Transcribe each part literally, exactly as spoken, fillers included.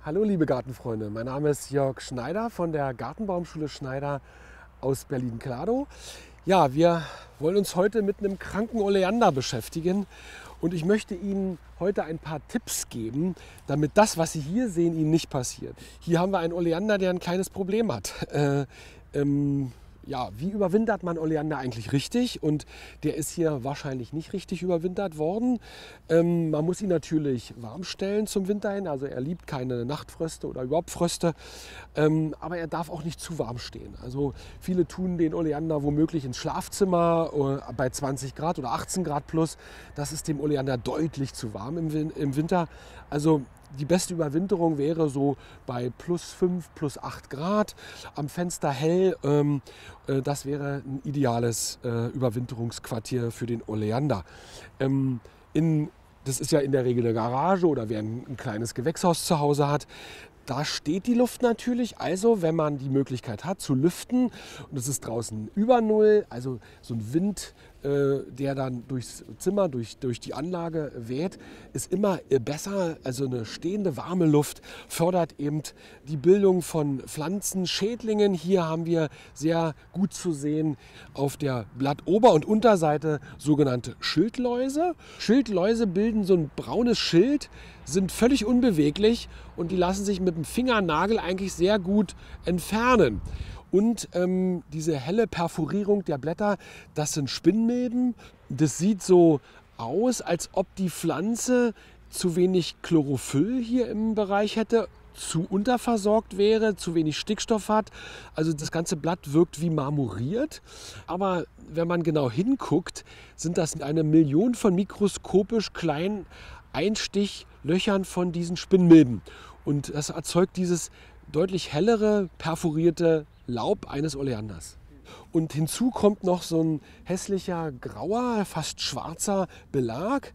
Hallo liebe Gartenfreunde, mein Name ist Jörg Schneider von der Gartenbaumschule Schneider aus Berlin-Kladow. Ja, wir wollen uns heute mit einem kranken Oleander beschäftigen und ich möchte Ihnen heute ein paar Tipps geben, damit das, was Sie hier sehen, Ihnen nicht passiert. Hier haben wir einen Oleander, der ein kleines Problem hat. Äh, ähm, Ja, wie überwintert man Oleander eigentlich richtig? Und der ist hier wahrscheinlich nicht richtig überwintert worden. Ähm, man muss ihn natürlich warm stellen zum Winter hin. Also er liebt keine Nachtfröste oder überhaupt Fröste. Ähm, aber er darf auch nicht zu warm stehen. Also viele tun den Oleander womöglich ins Schlafzimmer äh, bei zwanzig Grad oder achtzehn Grad plus. Das ist dem Oleander deutlich zu warm im, Win im Winter. Also die beste Überwinterung wäre so bei plus fünf, plus acht Grad, am Fenster hell. Ähm, äh, das wäre ein ideales äh, Überwinterungsquartier für den Oleander. Ähm, in, das ist ja in der Regel eine Garage oder wer ein, ein kleines Gewächshaus zu Hause hat. Da steht die Luft natürlich, also wenn man die Möglichkeit hat zu lüften und es ist draußen über Null, also so ein Wind, äh, der dann durchs Zimmer, durch, durch die Anlage weht, ist immer besser. Also eine stehende warme Luft fördert eben die Bildung von Pflanzenschädlingen. Hier haben wir sehr gut zu sehen auf der Blattober- und Unterseite sogenannte Schildläuse. Schildläuse bilden so ein braunes Schild, sind völlig unbeweglich und die lassen sich mit dem Fingernagel eigentlich sehr gut entfernen. Und ähm, diese helle Perforierung der Blätter, das sind Spinnmilben. Das sieht so aus, als ob die Pflanze zu wenig Chlorophyll hier im Bereich hätte, zu unterversorgt wäre, zu wenig Stickstoff hat. Also das ganze Blatt wirkt wie marmoriert. Aber wenn man genau hinguckt, sind das eine Million von mikroskopisch kleinen Einstichlöchern von diesen Spinnmilben. Und das erzeugt dieses deutlich hellere, perforierte Laub eines Oleanders. Und hinzu kommt noch so ein hässlicher, grauer, fast schwarzer Belag.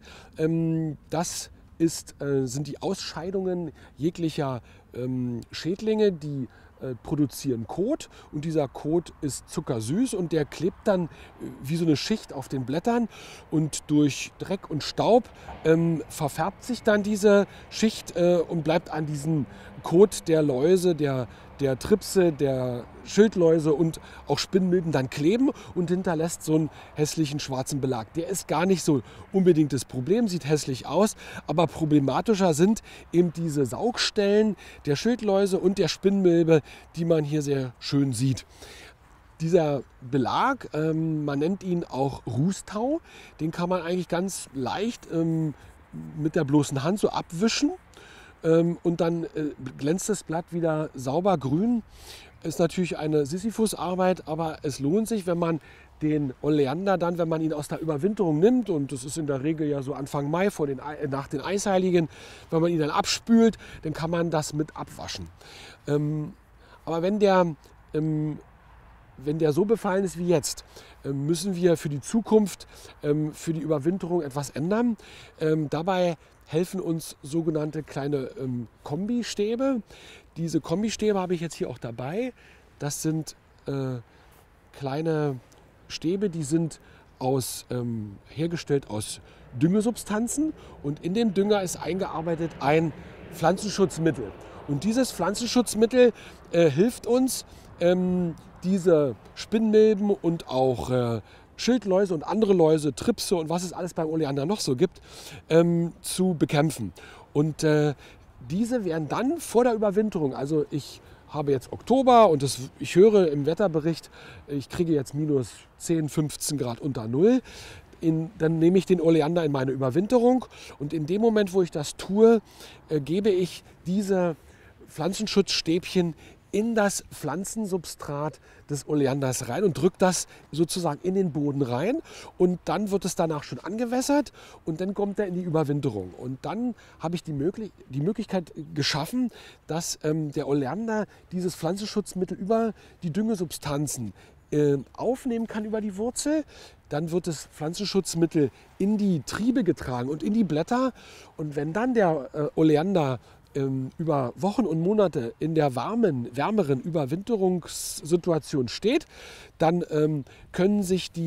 Das ist, sind die Ausscheidungen jeglicher Schädlinge, die produzieren Kot und dieser Kot ist zuckersüß und der klebt dann wie so eine Schicht auf den Blättern und durch Dreck und Staub ähm, verfärbt sich dann diese Schicht äh, und bleibt an diesem Kot der Läuse, der, der Tripse, der Schildläuse und auch Spinnmilben dann kleben und hinterlässt so einen hässlichen schwarzen Belag. Der ist gar nicht so unbedingt das Problem, sieht hässlich aus, aber problematischer sind eben diese Saugstellen der Schildläuse und der Spinnmilbe, die man hier sehr schön sieht. Dieser Belag, ähm, man nennt ihn auch Rußtau, den kann man eigentlich ganz leicht ähm, mit der bloßen Hand so abwischen. Und dann glänzt das Blatt wieder sauber grün. Ist natürlich eine Sisyphus-Arbeit, aber es lohnt sich, wenn man den Oleander dann, wenn man ihn aus der Überwinterung nimmt, und das ist in der Regel ja so Anfang Mai vor den, nach den Eisheiligen, wenn man ihn dann abspült, dann kann man das mit abwaschen. Aber wenn der, wenn der so befallen ist wie jetzt, müssen wir für die Zukunft, für die Überwinterung etwas ändern. Dabei helfen uns sogenannte kleine ähm, Kombistäbe. Diese Kombistäbe habe ich jetzt hier auch dabei. Das sind äh, kleine Stäbe, die sind aus, ähm, hergestellt aus Düngesubstanzen und in dem Dünger ist eingearbeitet ein Pflanzenschutzmittel. Und dieses Pflanzenschutzmittel äh, hilft uns, ähm, diese Spinnmilben und auch äh, Schildläuse und andere Läuse, Tripse und was es alles beim Oleander noch so gibt, ähm, zu bekämpfen. Und äh, diese werden dann vor der Überwinterung, also ich habe jetzt Oktober und das, ich höre im Wetterbericht, ich kriege jetzt minus zehn, fünfzehn Grad unter Null, in, dann nehme ich den Oleander in meine Überwinterung und in dem Moment, wo ich das tue, äh, gebe ich diese Pflanzenschutzstäbchen in das Pflanzensubstrat des Oleanders rein und drückt das sozusagen in den Boden rein und dann wird es danach schon angewässert und dann kommt er in die Überwinterung. Und dann habe ich die, möglich die Möglichkeit geschaffen, dass ähm, der Oleander dieses Pflanzenschutzmittel über die Düngesubstanzen äh, aufnehmen kann über die Wurzel. Dann wird das Pflanzenschutzmittel in die Triebe getragen und in die Blätter und wenn dann der äh, Oleander über Wochen und Monate in der warmen, wärmeren Überwinterungssituation steht, dann ähm, können sich die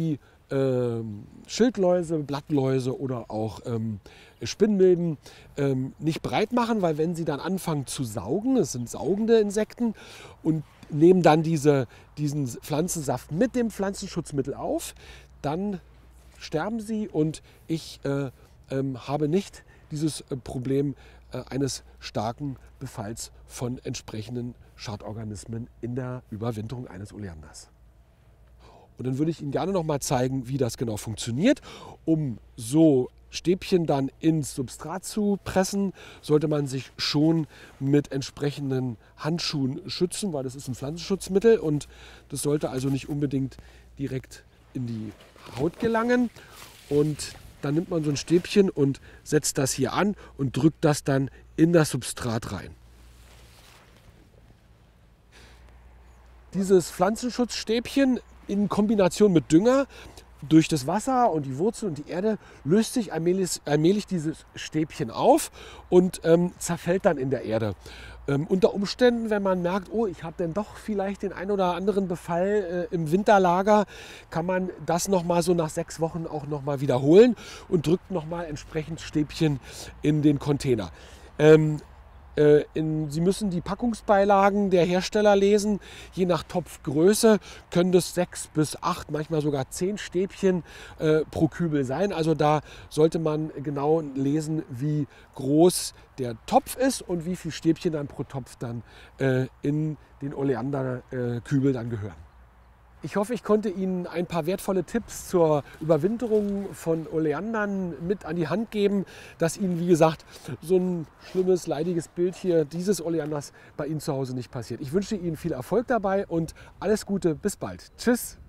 ähm, Schildläuse, Blattläuse oder auch ähm, Spinnmilben ähm, nicht breit machen, weil wenn sie dann anfangen zu saugen, es sind saugende Insekten, und nehmen dann diese, diesen Pflanzensaft mit dem Pflanzenschutzmittel auf, dann sterben sie und ich äh, ähm, habe nicht dieses äh, Problem äh, eines starken Befalls von entsprechenden Schadorganismen in der Überwinterung eines Oleanders. Und dann würde ich Ihnen gerne noch mal zeigen, wie das genau funktioniert. Um so Stäbchen dann ins Substrat zu pressen, sollte man sich schon mit entsprechenden Handschuhen schützen, weil das ist ein Pflanzenschutzmittel und das sollte also nicht unbedingt direkt in die Haut gelangen. Und dann nimmt man so ein Stäbchen und setzt das hier an und drückt das dann in das Substrat rein. Dieses Pflanzenschutzstäbchen in Kombination mit Dünger durch das Wasser und die Wurzel und die Erde löst sich allmählich, allmählich dieses Stäbchen auf und ähm, zerfällt dann in der Erde. Ähm, unter Umständen, wenn man merkt, oh, ich habe dann doch vielleicht den ein oder anderen Befall äh, im Winterlager, kann man das nochmal so nach sechs Wochen auch nochmal wiederholen und drückt nochmal entsprechend Stäbchen in den Container. Ähm, In, Sie müssen die Packungsbeilagen der Hersteller lesen. Je nach Topfgröße können das sechs bis acht, manchmal sogar zehn Stäbchen äh, pro Kübel sein. Also da sollte man genau lesen, wie groß der Topf ist und wie viele Stäbchen dann pro Topf dann äh, in den Oleanderkübel äh, dann gehören. Ich hoffe, ich konnte Ihnen ein paar wertvolle Tipps zur Überwinterung von Oleandern mit an die Hand geben, dass Ihnen, wie gesagt, so ein schlimmes, leidiges Bild hier dieses Oleanders bei Ihnen zu Hause nicht passiert. Ich wünsche Ihnen viel Erfolg dabei und alles Gute, bis bald. Tschüss!